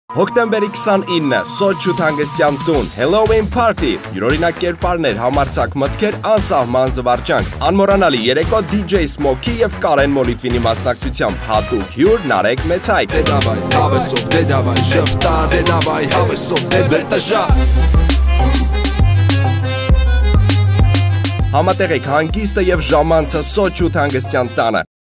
Հոկտեմբերի 29-ը Սոճուտ հանգստյան տուն, Halloween party, յուրօրինակ կերպարներ, համարձակ մտքեր, անսահման զվարճանք, անմոռանալի երեկո DJ Smoky և Karen Molitvini մասնակցությամբ, հատուկ հյուր Նարեկ Մեծ Հայք։ Դե դավայ, հավեսով, դե դավայ, շպտա, դե դավայ, հավեսով, դե բետաշա։ Համատեղեք հանգիստը և ժամանցը Սոչուտ հանգստյան տանը,